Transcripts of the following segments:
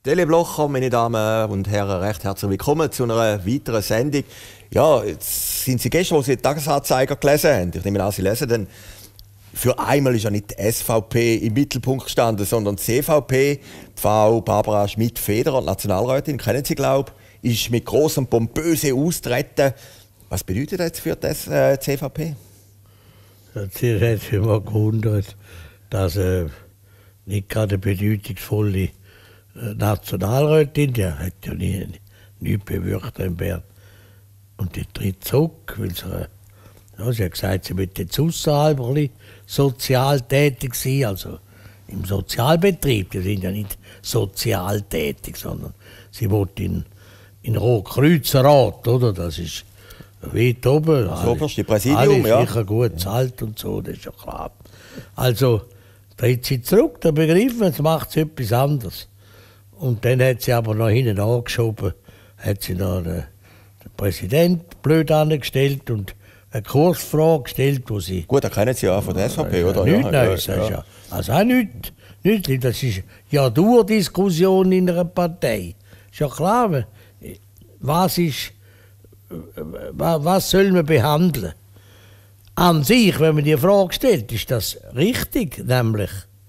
Dele Blocher, meine Damen und Herren, recht herzlich willkommen zu einer weiteren Sendung. Ja, jetzt sind Sie gestern, als Sie den Tagesanzeiger gelesen haben, ich nehme an, Sie lesen den, für einmal ist ja nicht die SVP im Mittelpunkt gestanden, sondern die CVP. Die Frau Barbara Schmidt-Federer, die Nationalrätin, kennen Sie, glaube ich, ist mit grossem pompösen Austreten. Was bedeutet das für die CVP? Sie hat sich immer gewundert, dass nicht gerade eine bedeutungsvolle Nationalrätin, die hat ja nichts bewirkt in Bern. Und die tritt zurück, weil sie hat gesagt, sie möchte jetzt ausserhalb ein bisschen sozial tätig sein, also im Sozialbetrieb. Die sind ja nicht sozial tätig, sondern sie wollte in Rotkreuzerrat, oder? Das ist weit oben. Das oberste Präsidium, ja. Sicher gut zahlt und so, das ist ja klar. Also tritt sie zurück, da begreifen wir, jetzt macht sie etwas anderes. Und dann hat sie aber noch hinten angeschoben, hat sie noch den Präsidenten blöd angestellt und eine Kursfrage gestellt, wo sie... Gut, da kennen Sie ja von der SVP, oder? Nichts Neues, ja. Also auch nichts. Das ist ja eine Diskussion in einer Partei. Ist ja klar, was soll man behandeln? An sich, wenn man die Frage stellt, ist das richtig, nämlich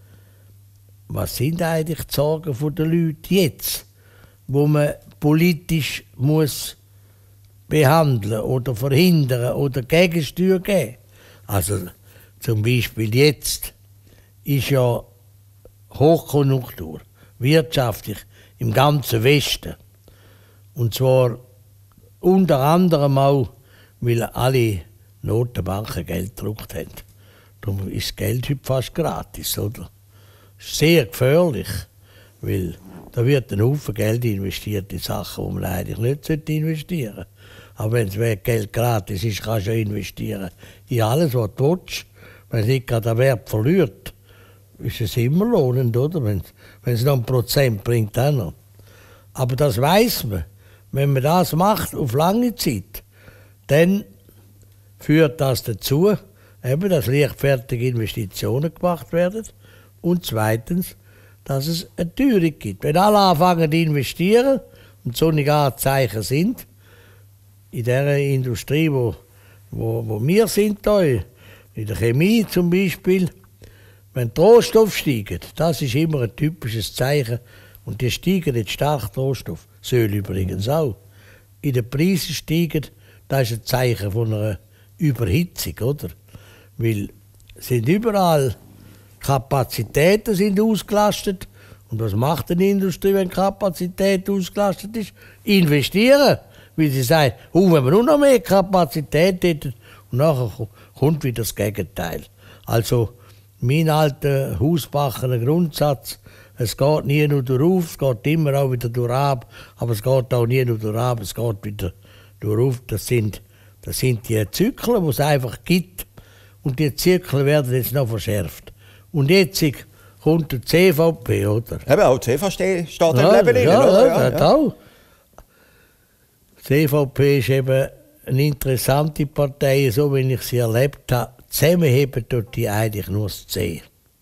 was sind eigentlich die Sorgen der Leute jetzt, wo man politisch muss behandeln oder verhindern oder Gegensteuer geben? Also zum Beispiel jetzt ist ja Hochkonjunktur, wirtschaftlich im ganzen Westen. Und zwar unter anderem auch, weil alle Notenbanken Geld gedruckt haben. Darum ist das Geld heute fast gratis, oder? Sehr gefährlich, weil da wird ein Haufen Geld investiert in Sachen, die man eigentlich nicht investieren sollte. Aber wenn das Geld gratis ist, kannst du ja investieren in alles, was du willst. Wenn es nicht gerade den Wert verliert, ist es immer lohnend, oder? Wenn es noch 1% bringt, auch noch. Aber das weiss man. Wenn man das macht auf lange Zeit, dann führt das dazu, eben, dass leichtfertige Investitionen gemacht werden. Und zweitens, dass es eine Teuerung gibt. Wenn alle anfangen zu investieren und solche Anzeichen sind, in der Industrie, wo wir sind, da, in der Chemie zum Beispiel, wenn die Rohstoffe steigen, das ist immer ein typisches Zeichen. Und die steigen jetzt stark, die Rohstoffe. Öl übrigens auch. In den Preisen steigen, das ist ein Zeichen von einer Überhitzung, oder? Weil sind überall Kapazitäten sind ausgelastet. Und was macht eine Industrie, wenn die Kapazität ausgelastet ist? Investieren. Weil sie sagen, wenn wir nur noch mehr Kapazität hätten, und nachher kommt wieder das Gegenteil. Also mein alter Hausbachener Grundsatz, es geht nie nur durch, es geht immer auch wieder durch ab, aber es geht auch nie nur durch ab, es geht wieder durch. Das sind die Zyklen, die es einfach gibt. Und die Zyklen werden jetzt noch verschärft. Und jetzt kommt die CVP, oder? Eben, auch die CVP steht im Leben drin, oder? Ja, auch. Die CVP ist eben eine interessante Partei, so wie ich sie erlebt habe. Zusammenheben tut die eigentlich nur das C.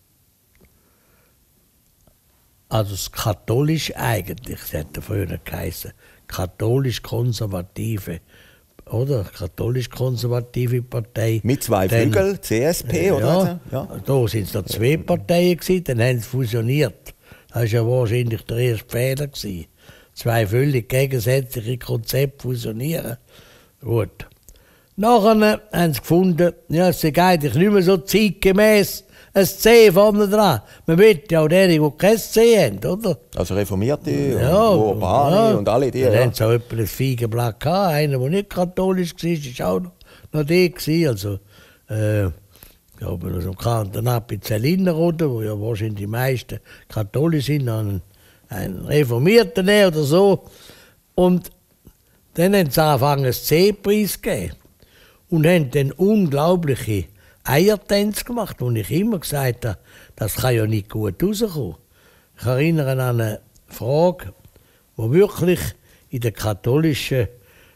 Also das katholisch eigentlich, das hat früher geheißen, katholisch-konservative, oder? Katholisch-konservative Partei. Mit zwei Flügeln, CSP, oder? Ja. Da waren es noch zwei Parteien, dann haben sie fusioniert. Das war ja wahrscheinlich der erste Fehler. Zwei völlig gegensätzliche Konzepte fusionieren. Gut. Nachher haben sie gefunden, ja, es sei eigentlich nicht mehr so zeitgemäß, ein C vorne dran. Man will ja auch diejenigen, die kein C haben, oder? Also Reformierte und Urbane und alle die. Dann haben sie auch etwa ein Feigenblatt gehabt. Einer, der nicht katholisch war, war auch noch der gewesen. Also, ich glaube, so im Kanton Appenzell-Innerrhoden, wo ja wahrscheinlich die meisten katholisch sind, einen Reformierten oder so. Und dann haben sie angefangen, einen C-Preis zu geben. Und haben dann unglaubliche Eiertänze gemacht, wo ich immer gesagt habe, das kann ja nicht gut rauskommen. Ich erinnere an eine Frage, die wirklich in der katholischen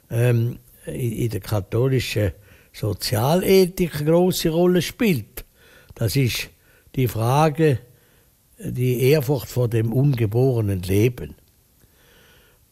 Sozialethik eine grosse Rolle spielt. Das ist die Frage, die Ehrfurcht vor dem ungeborenen Leben.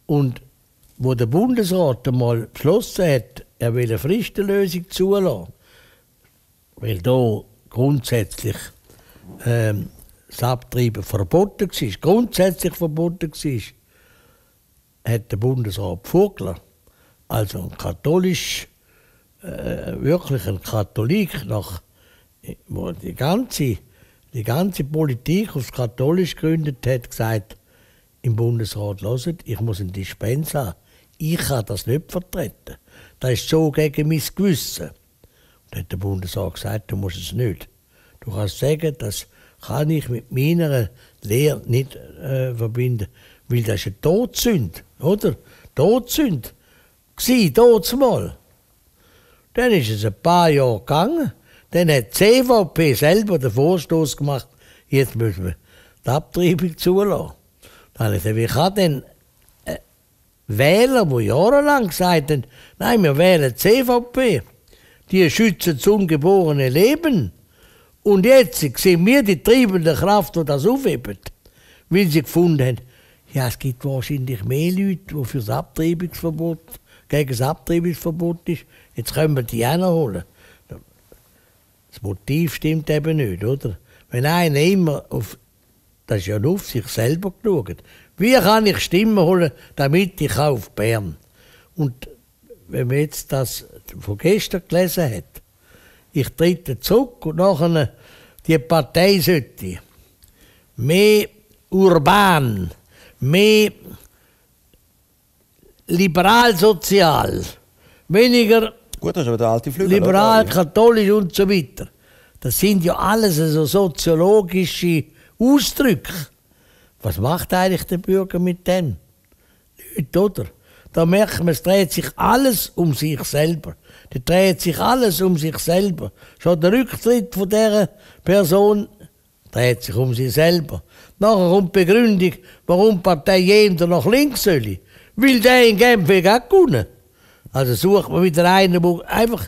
Und wo der Bundesrat einmal beschlossen hat, er will eine Fristenlösung zulassen, weil da grundsätzlich das Abtreiben verboten war, grundsätzlich verboten war, hat der Bundesrat Vogler, also ein katholisch, wirklich ein Katholik, wo die ganze Politik aufs Katholisch gegründet hat, gesagt, im Bundesrat, hört, ich muss einen Dispens haben. Ich kann das nicht vertreten. Das ist so gegen mein Gewissen. Und hat der Bundesrat gesagt, du musst es nicht. Du kannst sagen, das kann ich mit meiner Lehre nicht verbinden, weil das ist eine Todsünde, oder? Todsünde. Mal. Dann ist es ein paar Jahre gegangen. Dann hat die CVP selber den Vorstoß gemacht, jetzt müssen wir die Abtreibung zulassen. Dann habe ich gesagt, wie kann denn Wähler, die jahrelang gesagt haben, nein, wir wählen die CVP, die schützen das ungeborene Leben. Und jetzt sehen wir die treibende Kraft, die das aufhebt, weil sie gefunden haben, ja, es gibt wahrscheinlich mehr Leute, die für das Abtreibungsverbot, gegen das Abtreibungsverbot ist. Jetzt können wir die auch noch holen. Das Motiv stimmt eben nicht, oder? Wenn einer immer das ist ja nur auf sich selber geschaut. Wie kann ich Stimmen holen, damit ich auf Bern? Und wenn man jetzt das von gestern gelesen hat, ich trete zurück und nachher die Partei sollte mehr urban, mehr liberal-sozial, weniger gut, das ist aber der alte Flügel, liberal, oder? katholisch und so weiter. Das sind ja alles so soziologische Ausdrücke. Was macht eigentlich der Bürger mit dem? Nichts, oder? Da merkt man, es dreht sich alles um sich selber. Da dreht sich alles um sich selber. Schon der Rücktritt von dieser Person dreht sich um sich selber. Nachher kommt die Begründung, warum die Partei jeder nach links soll. Weil der in Genf auch gewonnen. Also sucht man wieder einen, der einfach...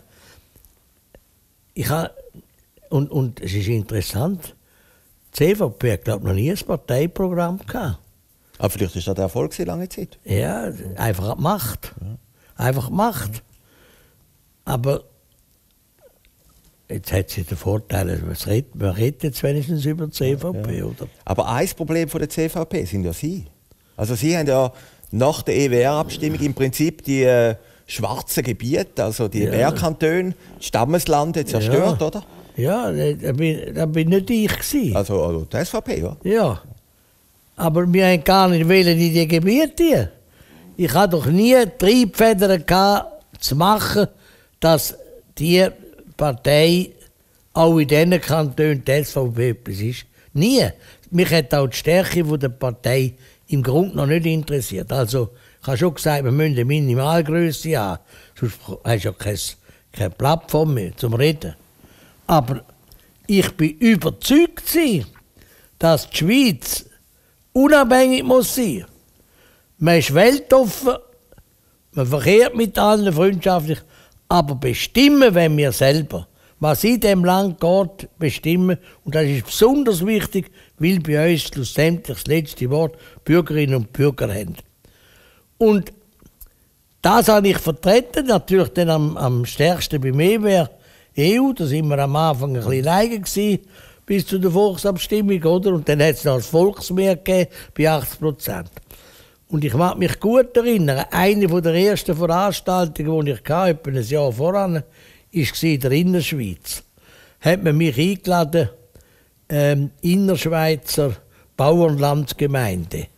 Und es ist interessant, die CVP hat, glaube ich, noch nie ein Parteiprogramm gehabt. Aber vielleicht ist das der Erfolg lange Zeit. Ja, einfach die Macht. Ja. Einfach die Macht. Aber jetzt hat sie den Vorteil, man redet jetzt wenigstens über die CVP, oder? Aber ein Problem von der CVP sind ja Sie. Also Sie haben ja nach der EWR-Abstimmung im Prinzip die schwarzen Gebiete, also die Wehrkantone, die Stammeslande zerstört, oder? Ja, da bin nicht ich gewesen. Also die SVP, ja? Ja. Aber wir haben gar nicht in die Gebiete. Ich hatte doch nie Triebfedern gehabt, zu machen, dass die Partei auch in diesen Kantonen die SVP etwas ist. Nie. Mich hat auch die Stärke der Partei im Grunde noch nicht interessiert. Also, ich habe schon gesagt, wir müssen eine Minimalgröße haben. Sonst hast du ja keine Plattform mehr zum Reden. Aber ich bin überzeugt, dass die Schweiz unabhängig muss sein. Man ist weltoffen, man verkehrt mit allen freundschaftlich, aber bestimmen wollen wir selber. Was in diesem Land geht, bestimmen. Und das ist besonders wichtig, weil bei uns schlussendlich das letzte Wort Bürgerinnen und Bürger haben. Und das habe ich vertreten, natürlich dann am stärksten bei mir wäre EU, da sind wir am Anfang ein bisschen leiden gewesen, bis zu der Volksabstimmung, oder? Und dann hat es noch das Volksmehr gegeben, bei 80%. Und ich mag mich gut erinnern, eine der ersten Veranstaltungen, die ich hatte, etwa ein Jahr voran, war in der Innerschweiz. Hat man mich eingeladen, Innerschweizer Bauernlandsgemeinde.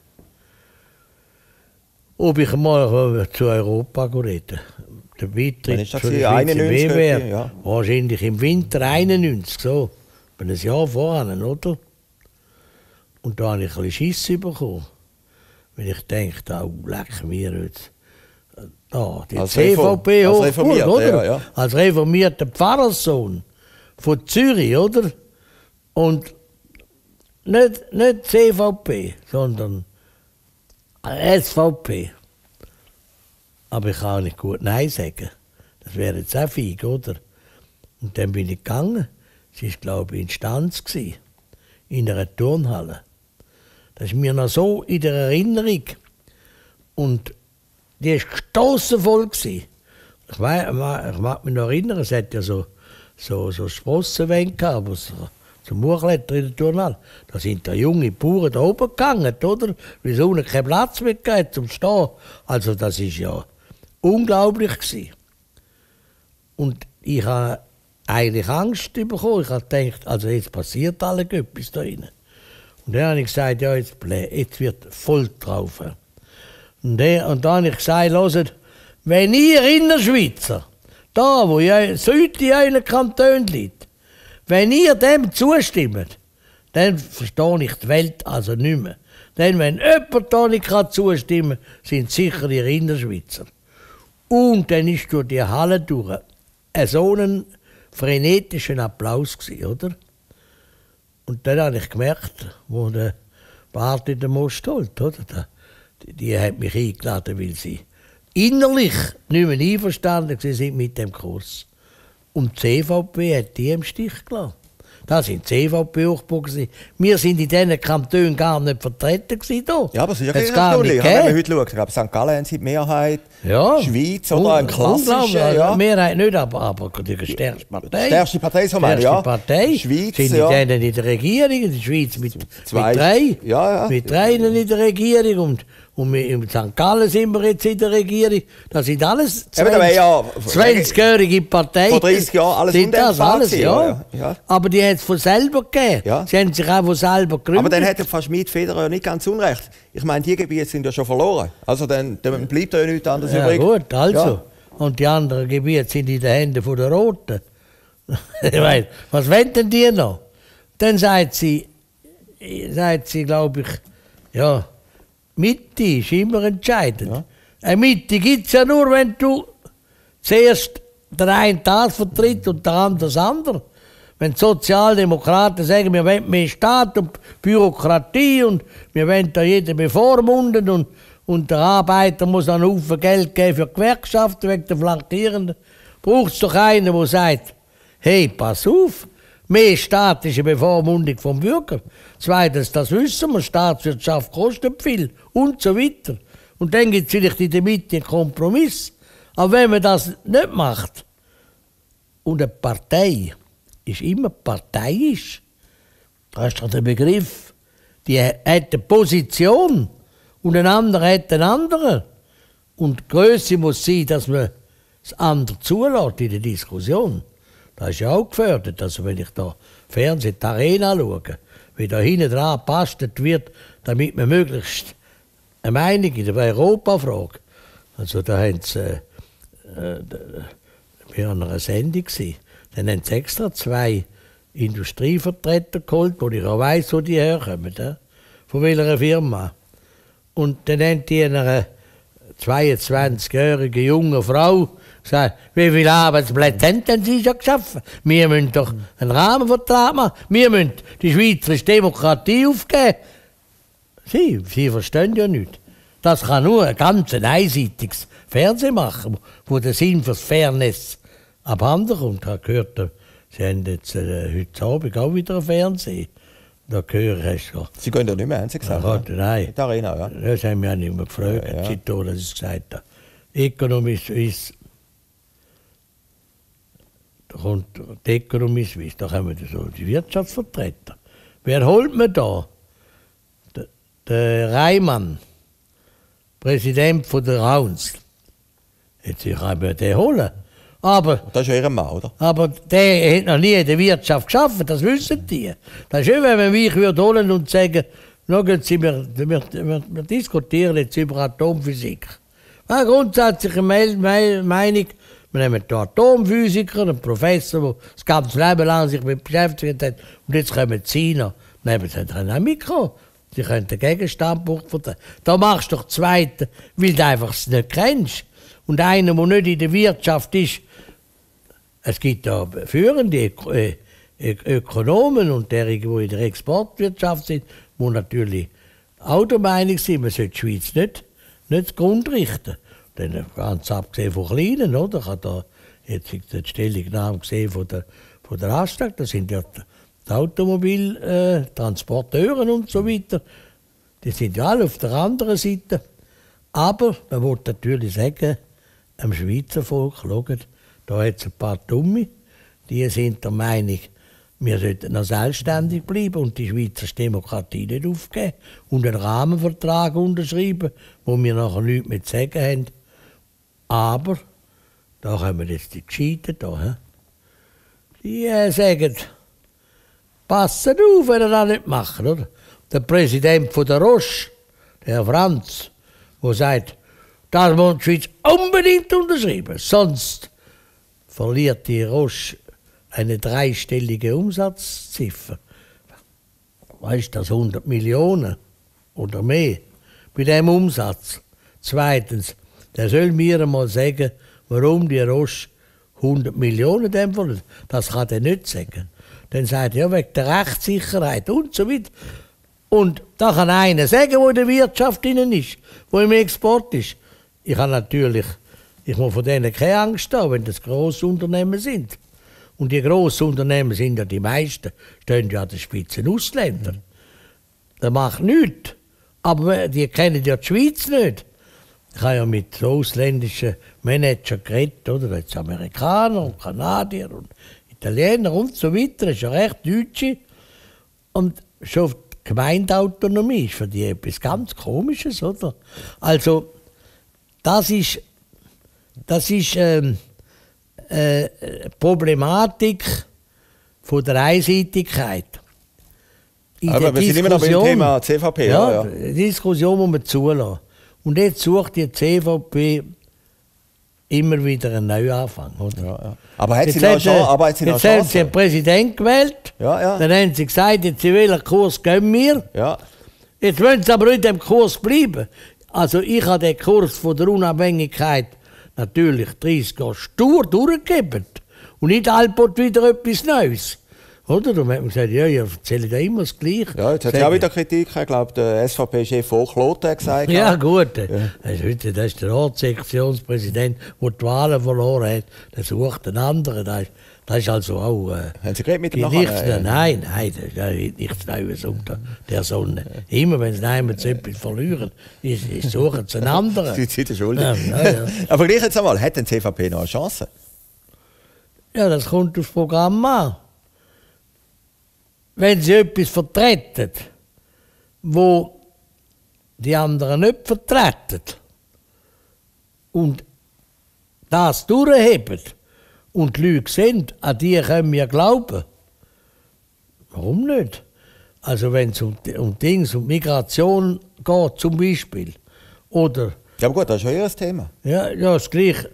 Ob ich mal zu Europa reden. Der Beitritt für die Schweizer wäre wahrscheinlich im Winter 91, so. Ein Jahr voran, oder? Und da habe ich ein bisschen Schiss bekommen. Weil ich dachte, oh, leck mir jetzt. Da, die als CVP hochgeholt, oder? Ja. Als reformierter Pfarrerssohn von Zürich, oder? Und nicht CVP, sondern SVP. Aber ich kann auch nicht gut Nein sagen. Das wäre jetzt auch feig, oder? Und dann bin ich gegangen. Sie war, glaube ich, in Stanz, in einer Turnhalle. Das ist mir noch so in der Erinnerung. Und die war gestossenvoll. Ich mag mich noch erinnern, es hat ja so Sprossenwände gehabt, wo zum Hochklettern in der Turnhalle. Da sind da junge Bauern da oben gegangen, oder? Weil es unten keinen Platz mehr gab zum Stehen. Also das war ja unglaublich gewesen. Und ich habe eigentlich Angst bekommen. Ich habe gedacht, also jetzt passiert alles etwas da drin. Und dann habe ich gesagt, ja, jetzt wird voll drauf. Und dann habe ich gesagt, hört, wenn ihr Innerschweizer, da wo Süd in euren Kanton liegt, wenn ihr dem zustimmt, dann verstehe ich die Welt also nicht mehr. Denn wenn jemand da nicht zustimmen kann, sind sicher die Innerschweizer. Und dann ist durch die Halle durch so ein frenetischer Applaus gewesen, oder? Und dann habe ich gemerkt, wo der Bart in den Most holt, oder? Die hat mich eingeladen, weil sie innerlich nicht mehr einverstanden sind mit dem Kurs. Und die CVP hat die im Stich gelassen. Das sind CVP-Hochburgen. Wir sind in diesen Kantonen gar nicht vertreten gewesen. Ja, aber es ist ja erstaunlich, wenn man heute schaut. Ich glaube, St. Gallen haben sie die Mehrheit, ja. Schweiz oder ein klassischer. Ja. Mehrheit nicht, aber die stärkste Partei. Die stärkste Partei, so meine ich, ja. Partei. Schweiz, sind ja. Denen in der Regierung, die Schweiz mit 3. Ja. Mit 3 in der Regierung und in St. Gallen sind wir jetzt in der Regierung. Das sind alles 20-jährige Parteien. Vor 30 Jahren alles undenkbar. Ja. Aber die hat es von selber gegeben. Ja. Sie haben sich auch von selber gegründet. Aber dann hat Frau Schmid-Federer ja nicht ganz unrecht. Ich meine, die Gebiete sind ja schon verloren. Also dann bleibt ja nichts anderes übrig. Ja gut, also. Ja. Und die anderen Gebiete sind in den Händen der Roten. Ich meine, was wollen denn die noch? Dann sagt sie, glaube ich, ja, Mitte ist immer entscheidend. Ja. Eine Mitte gibt es ja nur, wenn du zuerst der eine das vertritt und der andere das andere. Wenn die Sozialdemokraten sagen, wir wollen mehr Staat und Bürokratie und wir wollen da jeden bevormunden und der Arbeiter muss einen Haufen Geld geben für Gewerkschaften wegen der Flankierenden, braucht es doch einen, der sagt, hey, pass auf, mehr staatliche Bevormundung vom Bürger. Zweitens, das wissen wir, Staatswirtschaft kostet viel und so weiter. Und dann gibt es vielleicht in der Mitte einen Kompromiss. Aber wenn man das nicht macht, und eine Partei ist immer parteiisch, da ist doch der Begriff, die hat eine Position und ein anderer hat eine andere. Und die Grösse muss sein, dass man das andere zulässt in der Diskussion. Das ist ja auch gefördert. Also wenn ich da Fernsehen, die Arena schaue, wie da hinten dran gebastelt wird, damit man möglichst eine Meinung in der Europafrage. Also da haben sie, wir waren an einer Sendung, dann haben sie extra 2 Industrievertreter geholt, wo ich auch weiss, wo die herkommen, von welcher Firma. Und dann haben die einer 22-jährigen jungen Frau gesagt, wie viele Arbeitsplätze haben denn Sie schon geschaffen? Wir müssen doch einen Rahmenvertrag machen. Wir müssen die schweizerische Demokratie aufgeben. Sie verstehen ja nicht. Das kann nur ein ganz einseitiges Fernsehen machen, wo der Sinn fürs Fairness abhanden kommt. Ich habe gehört, Sie haben jetzt heute Abend auch wieder ein Fernsehen. Da höre ich schon. Sie gehen da nicht mehr, haben Sie gesagt? Ja, nein. Die Arena, ja. Das haben wir ja nicht mehr gefragt, seitdem dass ich gesagt habe. Economy Suisse. Da kommt die Economy Suisse, da haben wir so die Wirtschaftsvertreter. Wer holt man da? Der Reimann, Präsident von der Rauns. Jetzt kann man den holen. Aber, das ist ja Ihr Mann, oder? Aber der hat noch nie in der Wirtschaft geschafft, das wissen die. Das ist schön, wenn man mich holen würde und sagen, wir diskutieren jetzt über Atomphysik. Eine grundsätzliche Meinung, wir nehmen hier Atomphysiker, einen Professor, der das ganze Leben lang sich mit beschäftigt hat, und jetzt kommen Sie noch, nehmen Sie ein Mikro. Sie können den Gegenstandpunkt vertreten. Da machst du doch Zweite, weil du einfach es nicht kennst. Und einer, der nicht in der Wirtschaft ist, es gibt da führende Ökonomen und derige, die in der Exportwirtschaft sind, die natürlich auch der Meinung sind, man sollte die Schweiz nicht zugrunde richten. Dann ganz abgesehen von Kleinen, oder? Ich habe da jetzt die Stellungnahme gesehen von der Hashtag, da sind ja die Automobiltransporteure und so weiter. Die sind ja alle auf der anderen Seite. Aber man will natürlich sagen, am Schweizer Volk, schaut, da hat es ein paar Dumme, die sind der Meinung, wir sollten noch selbstständig bleiben und die Schweizer Demokratie nicht aufgeben und einen Rahmenvertrag unterschreiben, wo wir nachher nichts mehr zu sagen haben. Aber, da kommen jetzt die Gescheiten da, die sagen, passet auf, wenn ihr das nicht macht, oder? Der Präsident von der Roche, der Herr Franz, der sagt, das muss die Schweiz unbedingt unterschreiben, sonst verliert die Roche eine 3-stellige Umsatzziffer. Weißt du, das 100 Millionen oder mehr bei diesem Umsatz. Zweitens, der soll mir einmal sagen, warum die Roche 100 Millionen dem wollen. Das kann er nicht sagen. Dann sagt er, ja, wegen der Rechtssicherheit und so weiter. Und da kann einer sagen, wo in der Wirtschaft drin ist, wo im Export ist. Ich muss von denen keine Angst haben, wenn das grosse Unternehmen sind. Und die grossen Unternehmen sind ja die meisten, stehen ja an der Spitze Ausländer. Das macht nichts. Aber die kennen ja die Schweiz nicht. Ich habe ja mit ausländischen Managern geredet, oder? Jetzt Amerikaner und Kanadier und Italiener und so weiter. Das ist ja recht Deutsche. Und schon die Gemeindeautonomie ist für die etwas ganz Komisches, oder? Also, das ist Problematik von der Einseitigkeit. Aber wir sind immer noch beim Thema CVP. Ja, die Diskussion muss man zulassen. Und jetzt sucht die CVP immer wieder einen Neuanfang. Oder? Ja. Aber hat sie noch eine Chance? Jetzt haben sie einen Präsidenten gewählt, dann haben sie gesagt, jetzt in welchen Kurs gehen wir. Ja. Jetzt wollen sie aber in diesem Kurs bleiben. Also ich habe den Kurs von der Unabhängigkeit natürlich 30 Jahre stur durchgegeben. Und nicht allbald wieder etwas Neues. Oder? Da hat man gesagt, ja, ihr erzählt ja immer das Gleiche. Ja, jetzt hat es auch wieder Kritik. Ich glaube, der SVP-Chef Kloten hat gesagt. Ja, gut. Ja. Das ist der Ortssektionspräsident, der die Wahlen verloren hat. Der sucht einen anderen. Das ist also auch. Haben Sie geredet mit dem Nachbarn? Nein, das ist nichts Neues unter der Sonne. Immer wenn sie etwas verlieren, suchen sie einen anderen. Sie sind schuldig. Ja. Aber gleich jetzt einmal, hat die CVP noch eine Chance? Ja, das kommt aufs Programm an. Wenn sie etwas vertreten, wo die anderen nicht vertreten und das durchheben und die Leute sind, an die können wir glauben. Warum nicht? Also wenn es um Migration geht zum Beispiel, oder... Ja, aber gut, das ist ja ihr Thema. Ja, das Gleiche.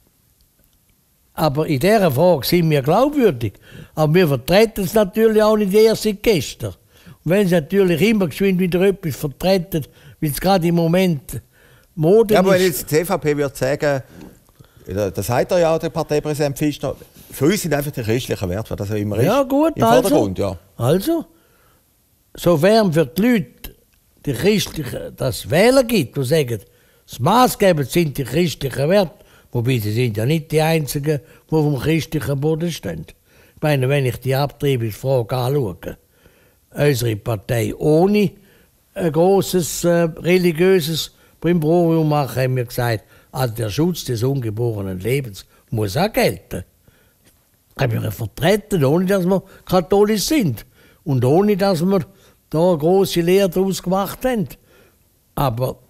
Aber in dieser Frage sind wir glaubwürdig. Aber wir vertreten es natürlich auch nicht erst seit gestern. Und wenn sie natürlich immer geschwind wieder etwas vertreten, weil es gerade im Moment Mode ist. Ja, aber wenn jetzt die CVP würde sagen, das sagt ja auch der Parteipräsident Pfister, für uns sind einfach die christlichen Werte, was das ja immer ja, ist, gut, im Vordergrund. Ja. Also, sofern für die Leute die christlichen, das Wähler gibt, die sagen, das maßgebend sind die christlichen Werte, wobei sie sind ja nicht die Einzigen, die auf dem christlichen Boden stehen. Ich meine, wenn ich die Abtreibungsfrage anschaue, unsere Partei ohne ein grosses religiöses Brimborium machen, haben wir gesagt, also der Schutz des ungeborenen Lebens muss auch gelten. Haben wir vertreten, ohne dass wir katholisch sind und ohne dass wir da eine grosse Lehre daraus gemacht haben. Aber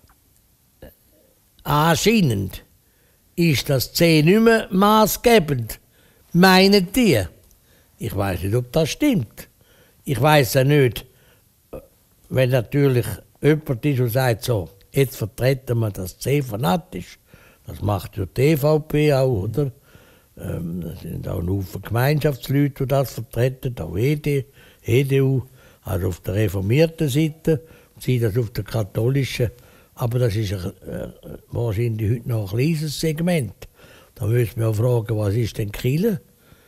anscheinend ist das C nicht mehr maßgebend, meinen die. Ich weiß nicht, ob das stimmt. Ich weiß ja nicht, wenn natürlich jemand ist und sagt, so, jetzt vertreten wir das C fanatisch. Das macht ja die EVP auch, oder? Das sind auch ein Haufen Gemeinschaftsleute, die das vertreten, auch EDU, also auf der reformierten Seite, sie das auf der katholischen. Aber das ist wahrscheinlich heute noch ein kleines Segment. Da müssen wir auch fragen, was ist denn Kirche?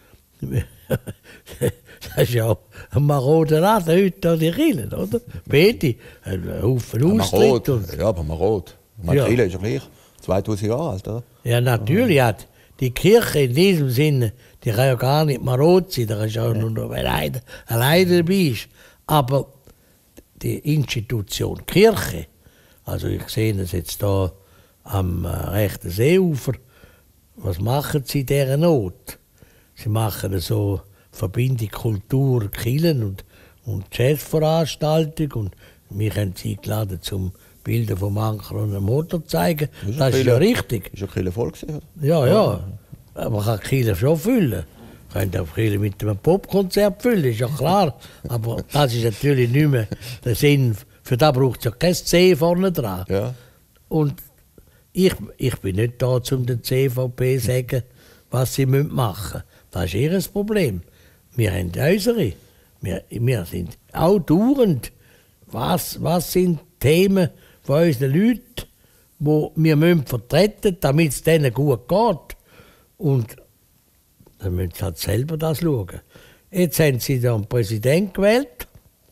Das ist ja auch ein maroder Laden heute an die Kirche, oder? Beide, ein Haufen Austritt. Ja, aber marod. Die Kirche ist ja gleich 2000 Jahre alt, oder? Ja, natürlich. Ja. Die Kirche in diesem Sinne, die kann ja gar nicht marod sein, da kannst du auch nur noch alleine dabei ist. Aber die Institution Kirche Also ich sehe es jetzt hier am rechten Seeufer. Was machen sie in dieser Not? Sie machen so Verbindung Kultur, Kirchen und Jazzveranstaltung und wir haben sie eingeladen zum Bilder vom Anker und einem Motor zeigen. Das ist ja richtig. Ist ja Kirche voll gewesen, oder? Ja, ja. Aber man kann die Kirche schon füllen. Man könnte auch die Kirche mit einem Popkonzert füllen, ist ja klar. Aber das ist natürlich nicht mehr der Sinn. Für das braucht es ja kein C vorne dran. Ja. Und ich bin nicht da, um der CVP zu sagen, was sie machen müssen. Das ist ihr Problem. Wir haben unsere. Wir sind auch dauernd. Was sind Themen von unseren Leuten, die wir vertreten müssen, damit es denen gut geht? Und dann müssen sie halt selber das schauen. Jetzt haben sie da einen Präsidenten gewählt,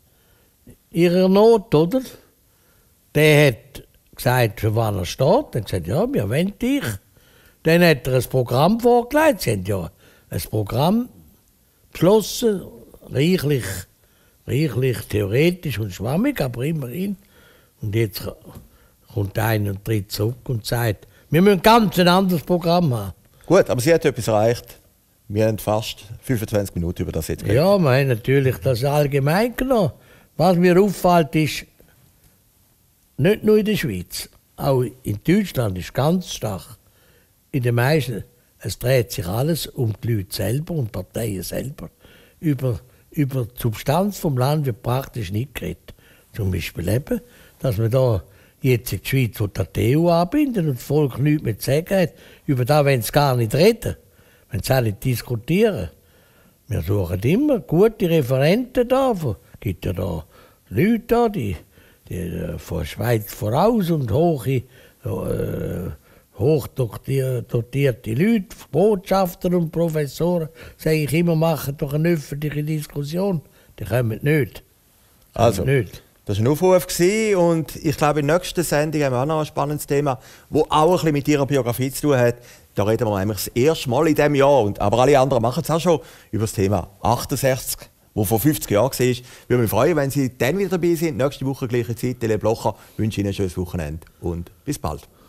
ihrer Not, oder? Der hat gesagt, für was er steht. Dann hat gesagt, ja, wir wollen dich. Dann hat er ein Programm vorgelegt. Sie haben ja ein Programm beschlossen, reichlich theoretisch und schwammig, aber immerhin. Und jetzt kommt einer und tritt zurück und sagt, wir müssen ganz ein anderes Programm haben. Gut, aber sie hat etwas erreicht. Wir haben fast 25 Minuten über das jetzt geredet. Ja, wir haben natürlich das allgemein genommen. Was mir auffällt, ist, nicht nur in der Schweiz, auch in Deutschland ist ganz stark. In den meisten, es dreht sich alles um die Leute selber und die Parteien selber. Über die Substanz vom Land wird praktisch nicht geredet. Zum Beispiel eben, dass man da jetzt in die Schweiz die EU anbinden und das Volk nichts mehr zu sagen hat. Über das wollen sie gar nicht reden, wenn sie auch nicht diskutieren. Wir suchen immer gute Referenten da. Es gibt ja da Leute da, die von der Schweiz voraus und hochdotierte Leute, Botschafter und Professoren, sage ich immer, machen doch eine öffentliche Diskussion. Die kommen nicht. Also, das war ein Aufruf und ich glaube, in der nächsten Sendung haben wir auch noch ein spannendes Thema, das auch ein bisschen mit Ihrer Biografie zu tun hat. Da reden wir nämlich das erste Mal in diesem Jahr, aber alle anderen machen es auch schon, über das Thema 68, das vor 50 Jahren war. Ich würde mich freuen, wenn Sie dann wieder dabei sind. Nächste Woche gleiche Zeit. Tele Blocher wünsche Ihnen ein schönes Wochenende und bis bald.